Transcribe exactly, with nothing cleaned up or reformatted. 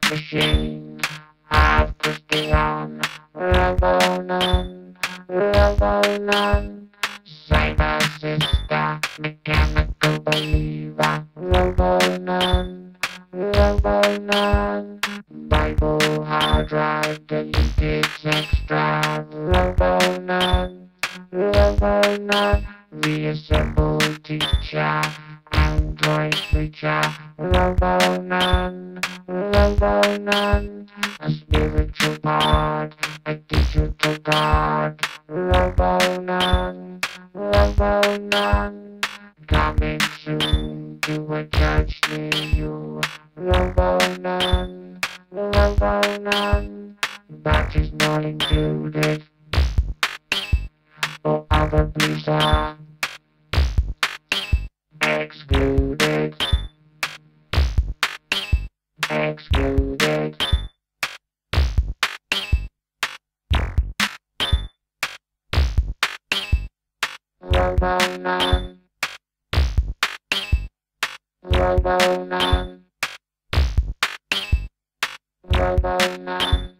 machine, half Christian, Robonon, Robonon, cyber sister, mechanical believer, Robonon, Robonon, Bible hard drive, deleted sex drive, Robonon, Robonon, reassembled teacher, Android preacher, Robonon, Robonon, a spiritual part, a digital god, Robonon, Robonon, coming soon to a church near you, Robonon, Robonon, that is not included, or other are excluded, excluded. Robonon, Robonon, Robonon.